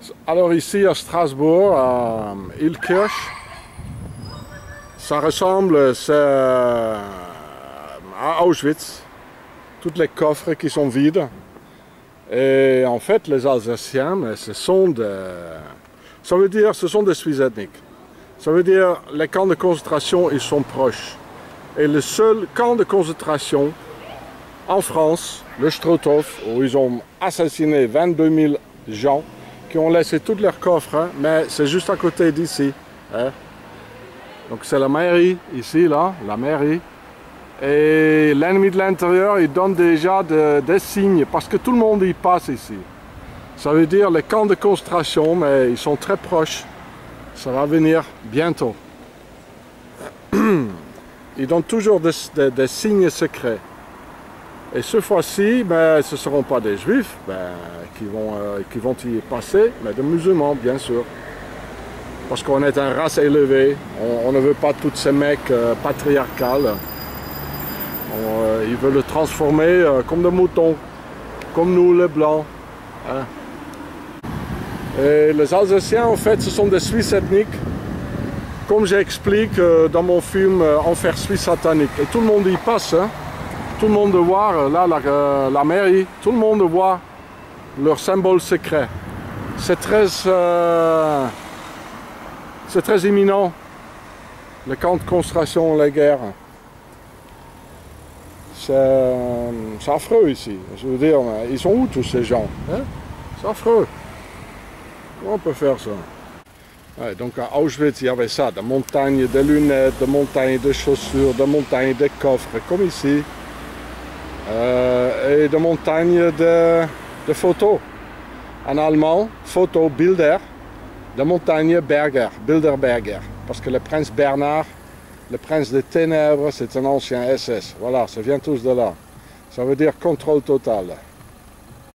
Alors ici à Strasbourg, à Illkirch, ça ressemble à Auschwitz. Tous les coffres qui sont vides. Et en fait, les Alsaciens, ce sont des Suisses ethniques. Ça veut dire les camps de concentration, ils sont proches. Et le seul camp de concentration en France, le Struthof, où ils ont assassiné 22 000 gens, qui ont laissé tous leurs coffres, hein, mais c'est juste à côté d'ici. Hein. Donc c'est la mairie, ici, là, la mairie. Et l'ennemi de l'intérieur, il donne déjà des signes, parce que tout le monde y passe ici. Ça veut dire les camps de concentration, mais ils sont très proches. Ça va venir bientôt. Ils donnent toujours des signes secrets. Et cette fois-ci, ben, ce ne seront pas des juifs qui vont y passer, mais des musulmans, bien sûr. Parce qu'on est une race élevée, on ne veut pas tous ces mecs patriarcales. Ils veulent le transformer comme des moutons, comme nous les blancs. Hein. Et les Alsaciens, en fait, ce sont des Suisses ethniques, comme j'explique dans mon film Enfer Suisse satanique. Et tout le monde y passe, hein. Tout le monde voit là la mairie, tout le monde voit leur symbole secret. C'est très imminent, le camp de concentration, la guerre. C'est affreux ici. Je veux dire, ils sont où tous ces gens, hein? C'est affreux. Comment on peut faire ça? Ouais, donc à Auschwitz, il y avait ça, des montagnes de lunettes, des montagnes de chaussures, des montagnes de coffres, comme ici. Et des montagnes de photos. En allemand, photo, Bilder, de montagne Berger, Bilderberger. Parce que le prince Bernard, le prince des ténèbres, c'est un ancien SS. Voilà, ça vient tous de là. Ça veut dire contrôle total.